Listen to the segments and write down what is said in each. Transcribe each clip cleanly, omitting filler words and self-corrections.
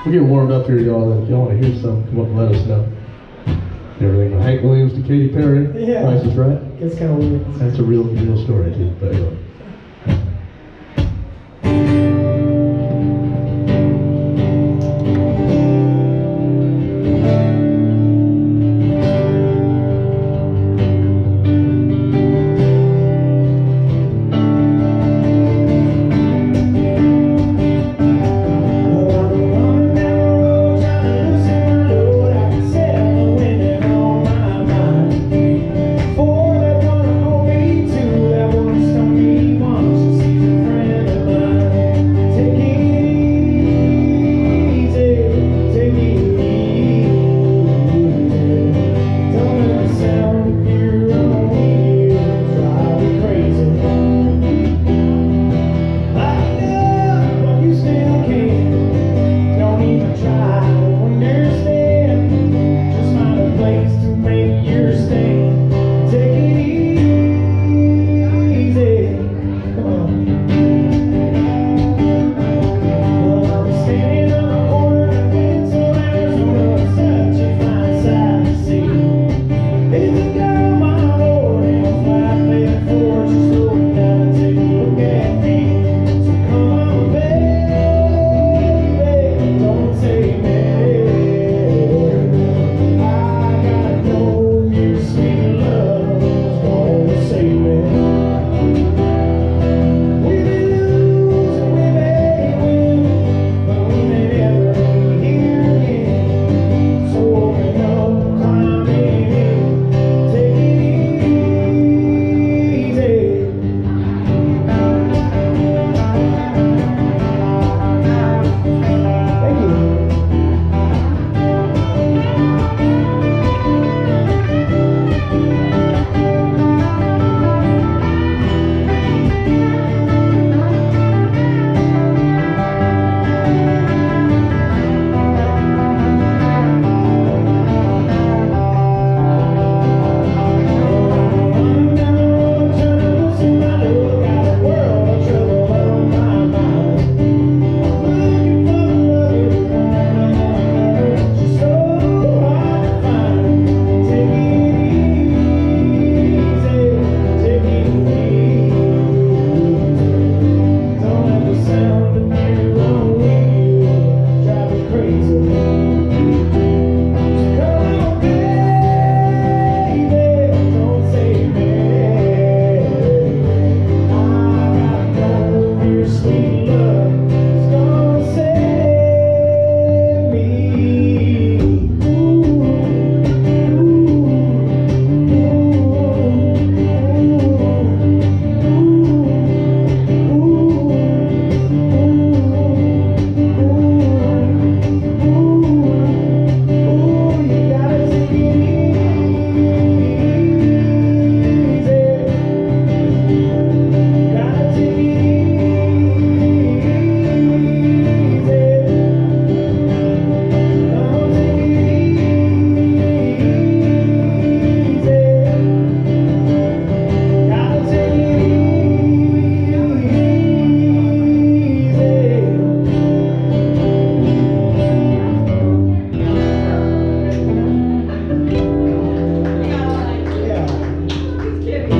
We're getting warmed up here, y'all. If y'all want to hear something, come up and let us know. Everything from Hank Williams to Katy Perry. Yeah. Price is Right. It's kind of weird. That's a real story, too. But anyway.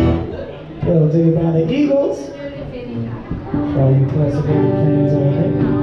By the Eagles. For all you classical fans out there.